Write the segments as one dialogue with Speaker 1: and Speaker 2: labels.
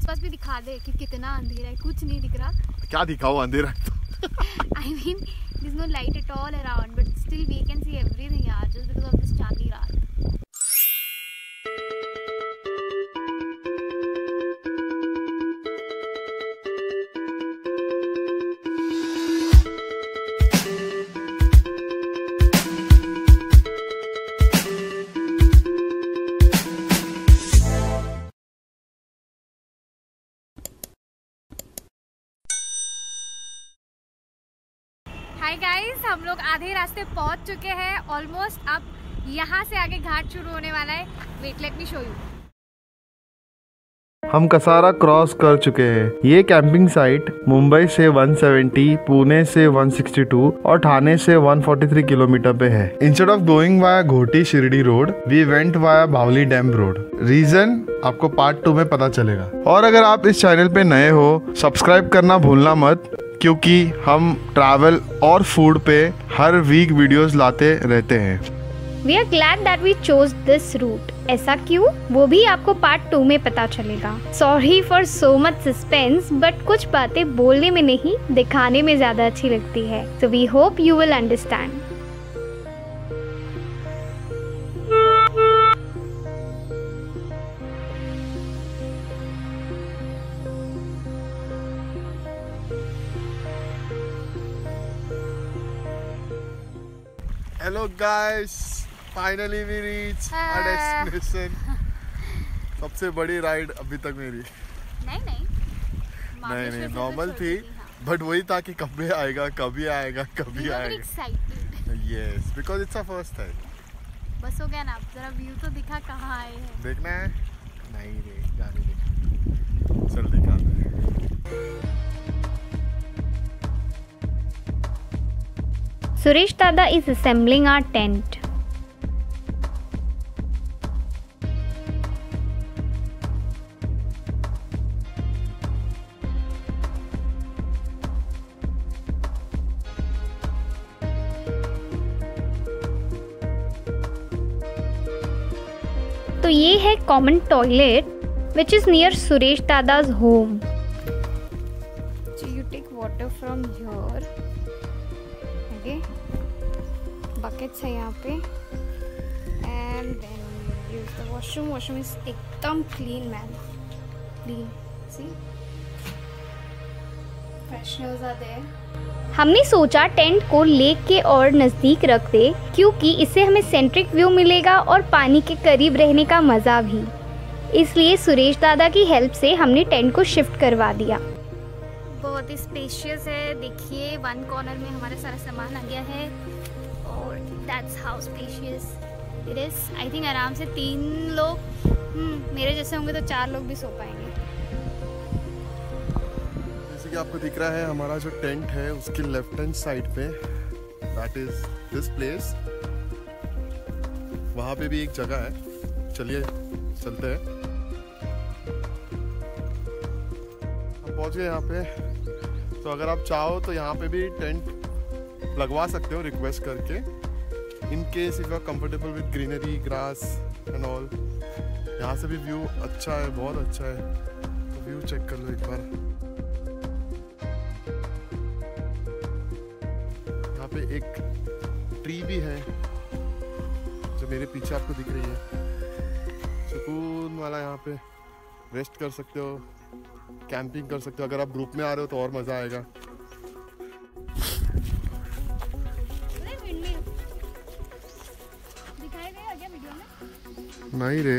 Speaker 1: आसपास भी दिखा दे कि कितना अंधेरा है। कुछ नहीं दिख रहा।
Speaker 2: क्या दिखाओ, अंधेरा है तो।
Speaker 1: I mean, there's no light at all around, but still we can see everything yaar, just because of this चांदी रात। हाय गाइस, हम लोग आधे रास्ते पहुंच चुके हैं ऑलमोस्ट। अब यहाँ से आगे घाट शुरू होने वाला है। Wait, let me show you.
Speaker 2: हम कसारा क्रॉस कर चुके हैं। ये कैंपिंग साइट मुंबई से 170, पुणे से 162 और ठाणे से 143 किलोमीटर पे है। Instead of going via Ghoti Shirdi road, we went via Bhavali dam road. Reason आपको पार्ट 2 में पता चलेगा। और अगर आप इस चैनल पे नए हो, सब्सक्राइब करना भूलना मत, क्योंकि हम ट्रैवल और फूड पे हर वीक वीडियोस लाते रहते हैं।
Speaker 1: We are glad that we chose this route. ऐसा क्यों, वो भी आपको पार्ट 2 में पता चलेगा। Sorry for so much suspense, but कुछ बातें बोलने में नहीं, दिखाने में ज्यादा अच्छी लगती है। So we hope you will understand.
Speaker 2: Hello guys, finally we reach our destination. सबसे बड़ी राइड अभी तक मेरी। नहीं नॉर्मल थी, बट वही था कि कभी आएगा कभी आएगा कभी आएगा। Yes, because it's our first time.
Speaker 1: बस हो गया ना, जरा व्यू तो दिखा कहाँ आए हैं।
Speaker 2: देखना है? नहीं रे, जाने दे, चल दिखाते हैं।
Speaker 1: Suresh Dada is assembling our tent. तो ये है common toilet which is near Suresh Dada's home. So you take water from here. Buckets है यहाँ पे and then use the washroom. Washroom is एकदम clean man, clean. See, fresheners are there. हमने सोचा tent को लेक के और नज़दीक रख दे, क्योंकि इससे हमें सेंट्रिक व्यू मिलेगा और पानी के करीब रहने का मज़ा भी। इसलिए सुरेश दादा की हेल्प से हमने टेंट को शिफ्ट करवा दिया। बहुत ही स्पेशियस है। देखिए, वन कॉर्नर में हमारा सारा सामान आ गया है और that's how spacious it is. I think आराम से 3 लोग, मेरे जैसे होंगे तो 4 लोग भी सो पाएंगे।
Speaker 2: जैसे कि आपको दिख रहा है, हमारा जो टेंट है उसके लेफ्ट हैंड साइड पे, दैट इज दिस प्लेस। वहाँ पे भी एक जगह है, चलिए चलते हैं। हम पहुँच गए यहाँ पे। तो अगर आप चाहो तो यहाँ पे भी टेंट लगवा सकते हो रिक्वेस्ट करके, in case if you are comfortable with greenery, grass and all. यहाँ से भी व्यू अच्छा है, बहुत अच्छा है, तो व्यू चेक कर लो एक बार। यहाँ पे एक ट्री भी है जो मेरे पीछे आपको दिख रही है। सुकून वाला, यहाँ पे रेस्ट कर सकते हो, कैंपिंग कर सकते हो। अगर आप ग्रुप में आ रहे हो तो और मजा आएगा। नहीं रे,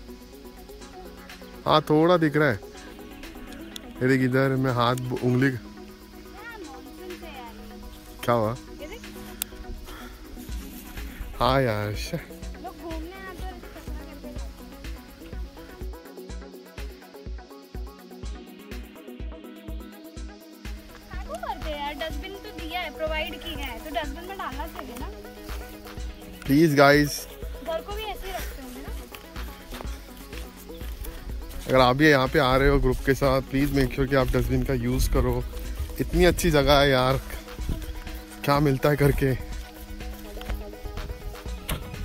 Speaker 2: हाँ थोड़ा दिख रहा है। ये इधर मैं हाथ उंगली, क्या हुआ? हाँ यार,
Speaker 1: डस्टबिन तो दिया है, प्रोवाइड की है, तो डस्टबिन में डालना चाहिए ना।
Speaker 2: प्लीज गाइस,
Speaker 1: घर को भी ऐसे ही रखते होंगे ना।
Speaker 2: अगर आप भी यहाँ पे आ रहे हो ग्रुप के साथ, प्लीज मेक श्योर कि आप डस्टबिन का यूज करो। इतनी अच्छी जगह है यार, क्या मिलता है करके।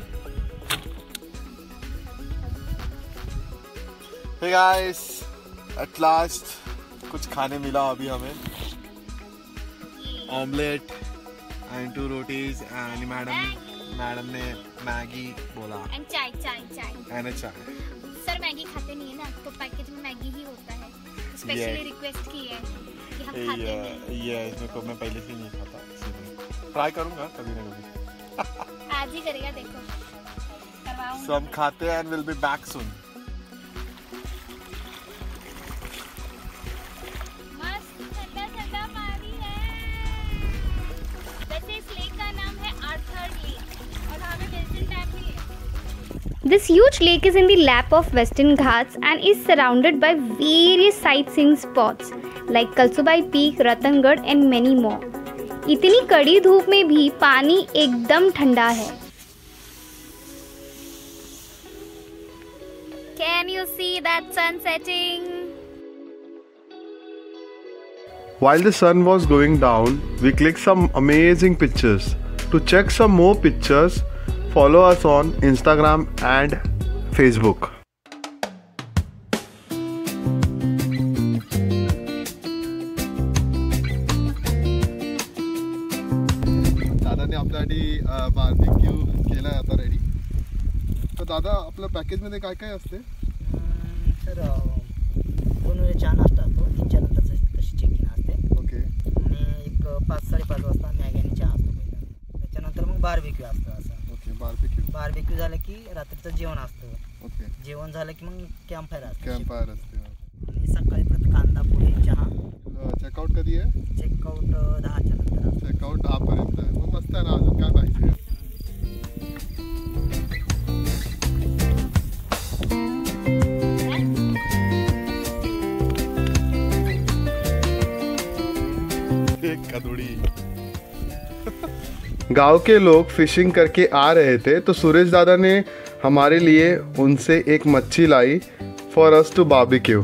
Speaker 2: हे गाइस, एट लास्ट कुछ खाने मिला अभी हमें, omelette and 2 rotis and madam ने मैगी बोला
Speaker 1: and chai
Speaker 2: and chai.
Speaker 1: Sir Maggi खाते नहीं है ना, तो पैकेज में मैगी ही होता है। स्पेशली रिक्वेस्ट की है कि हम खाते हैं।
Speaker 2: ये इसमें को मैं पहले से नहीं खाता, इसलिए ट्राई करूंगा कभी ना कभी।
Speaker 1: आज ही करेगा, देखो करवाऊंगा।
Speaker 2: So हम खाते हैं and we'll be back soon।
Speaker 1: मस्त ठंडा पानी है। वैसे इस लेक का नाम है आर्थर लेक और वहाँ पे विजिट टाइम भी है। This huge lake is in the lap of Western Ghats and is surrounded by various sightseeing spots like Kalsubai Peak, Ratangarh and many more. इतनी कड़ी धूप में भी पानी एकदम ठंडा है। Can you see that sun setting?
Speaker 2: While the sun was going down, we clicked some amazing pictures. To check some more pictures, follow us on Instagram and Facebook. दादाने आपल्यासाठी बार्बिक्यू केला आहे आता रेडी। तर दादा आपल्या पॅकेजमध्ये काय काय असते?
Speaker 3: सर 2 वेळेस चहा नाश्ता असतो, 3च्या नंतर तशी चेक इन असते। ओके। आणि एक 5-5:30 वाजता मॅगी आणि चहा असतो पहिला, त्याच्यानंतर मग बार्बिक्यू असतं असं।
Speaker 2: ओके, बार्बिक्यू झालं की रात्रीचं जेवण असतं। ओके, जेवण झालं की मग कॅम्पफायर असते। आणि सकाळी परत कांदा पोहे चहा। चेकआउट कधी आहे? चेकआउट 10च्या नंतर। चेकआउट 10 पर्यंत आहे, मग मस्त आहे ना। अजून काय पाहिजे? गांव के लोग फिशिंग करके आ रहे थे, तो सुरेश दादा ने हमारे लिए उनसे एक मच्छी लाई फॉर अस टू बार्बिक्यू।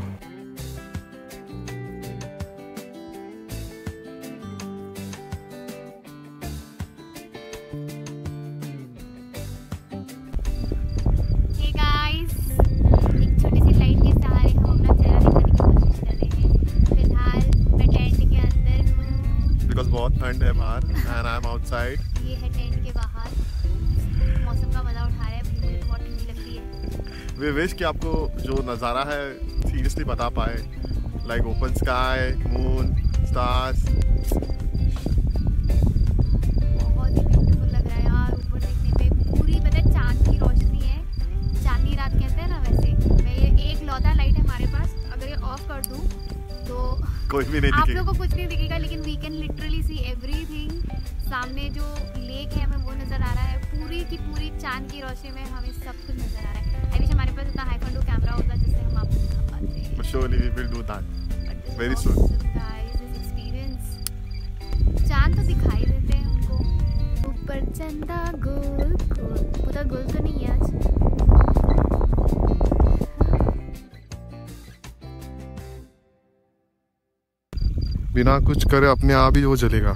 Speaker 2: बहुत ठंड है बाहर एंड आई एम आउटसाइड।
Speaker 1: ये है टेंट के बाहर, मौसम का मजा उठा रहे हैं। मुझे बहुत ठंडी लगती है।
Speaker 2: वे विश कि आपको जो नज़ारा है सीरियसली बता पाए, like open sky, moon, stars.
Speaker 1: बहुत ही ब्यूटीफुल लग रहा है यार। ऊपर देखने पे पूरी मतलब चांद की रोशनी है, चांदनी रात कहते हैं ना, वैसे। मैं ये एक लौता लाइट है हमारे पास, अगर ये ऑफ कर दूँ तो
Speaker 2: कोई भी नहीं
Speaker 1: आप
Speaker 2: दिखेगा।
Speaker 1: लोगों को कुछ नहीं दिखेगा, लेकिन we can literally see everything. सामने जो लेक है हमें वो नज़र आ रहा है, पूरी की पूरी चांद की रोशनी में हमें सब कुछ नज़र आ रहा है। आई विश हमारे पास इतना हाई फ्रंट कैमरा होता जिससे हम आपको दिखा पाते।
Speaker 2: Surely we will do that very soon.
Speaker 1: Guys, this experience, चांद तो दिखाई देते हैं हमको। ऊपर चंदा गोल गोल, पूरा गोल तो नहीं है आज।
Speaker 2: बिना कुछ करे अपने आप ही वो जलेगा।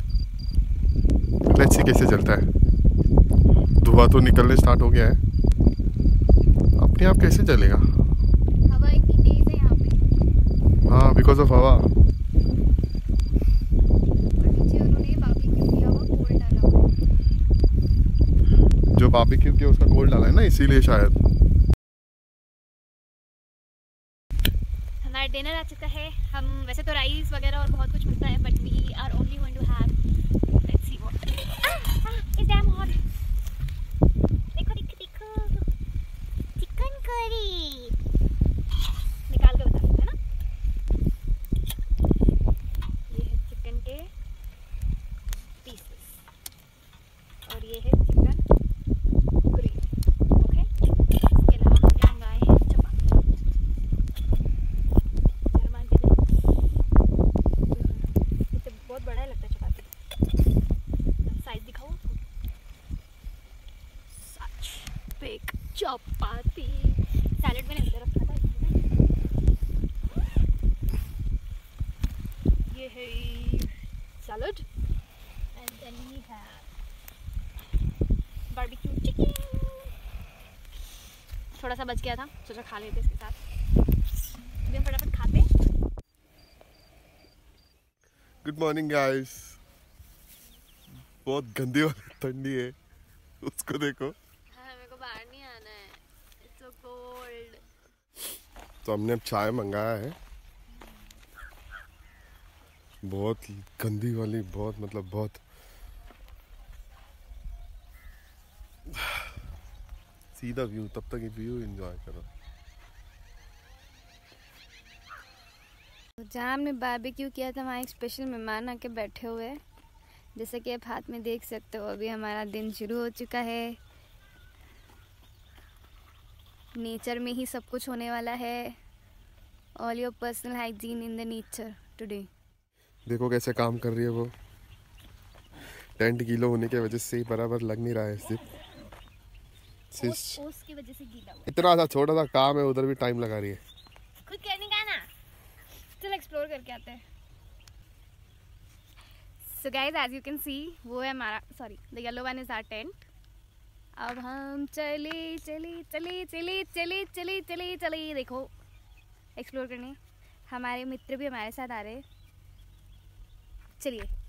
Speaker 2: लेट्स सी कैसे जलता है। धुआं तो निकलने स्टार्ट हो गया है, अपने आप कैसे जलेगा?
Speaker 1: हवा इतनी तेज है यहाँ पे।
Speaker 2: हाँ, बिकॉज ऑफ हवा।
Speaker 1: नीचे उन्होंने बारबेक्यू किया हुआ कोल डाला हुआ है।
Speaker 2: जो बारबेक्यू किया उसका कोल डाला है ना, इसीलिए शायद।
Speaker 1: हमारा डिनर आ चुका है। हम वैसे तो राइस वगैरह और बहुत कुछ मिलता है, but we are only going to have, let's see what is damn hot. देखो देखो देखो, चिकन करी निकाल के बता सकते हैं ना। ये है चिकन के पीसेस और ये है चिकन ग्रेवी। ओके, इसके अलावा हमने मंगाए हैं चपाती। बहुत बड़ा है लगता है चपाती। साइज दिखाओ। सच बिग चपाती। सैलेड मैंने अंदर रखा था इसमें। ये है salad and then we have barbecue chicken. थोड़ा सा बच गया था, सोचा खा लेते इसके साथ। अभी हम फटाफट खाते।
Speaker 2: Good morning guys. बहुत गंदी वाली ठंडी है, उसको देखो।
Speaker 1: हाँ, मेरे को बाहर नहीं आना है, इट्स सो कोल्ड।
Speaker 2: तो हमने अब चाय मंगाया है, बहुत गंदी वाली, बहुत मतलब बहुत। सीधा व्यू, तब तक ये व्यू एंजॉय करो।
Speaker 1: जहाँ हमने बारबेक्यू किया था वहाँ एक स्पेशल मेहमान आके बैठे हुए हैं। जैसा कि आप हाथ में देख सकते हो, अभी हमारा दिन शुरू हो चुका है। नेचर में ही सब कुछ होने वाला है। All your personal hygiene in the nature today.
Speaker 2: देखो कैसे काम कर रही है वो। टेंट गीला होने की वजह से ही बराबर लग नहीं रहा है इस
Speaker 1: ओस की वजह से गीला हुआ।
Speaker 2: इतना सा छोटा सा काम है, उधर भी टाइम लगा रही है।
Speaker 1: खुद करने का ना, चल एक्सप्लोर करके आते हैं। So guys, as you can see, वो है हमारा, sorry, the yellow one is our tent. अब हम चले चले चले चले चले चले चले चले, देखो एक्सप्लोर करने। हमारे मित्र भी हमारे साथ आ रहे हैं, चलिए।